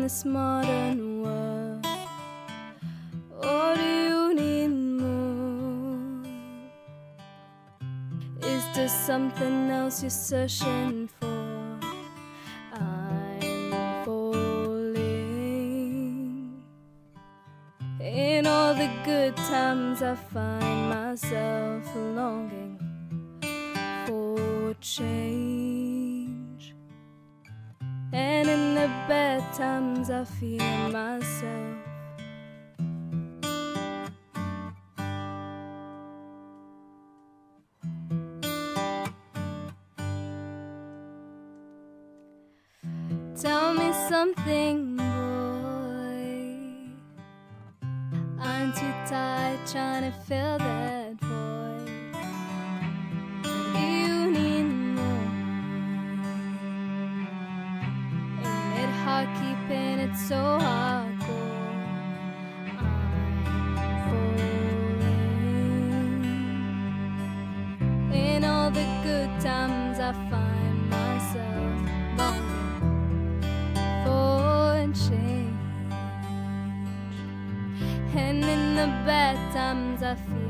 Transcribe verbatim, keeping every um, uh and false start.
this modern world? Or do you need more? Is there something else you're searching for? I'm falling. In all the good times I find myself longing for change, and in the bad times I feel myself tell me something, boy. I'm too tired trying to fill that void. You need more. Ain't it hard keeping it so hardcore? I'm falling. In all the good times I find myself longing for change, and in the bad times I feel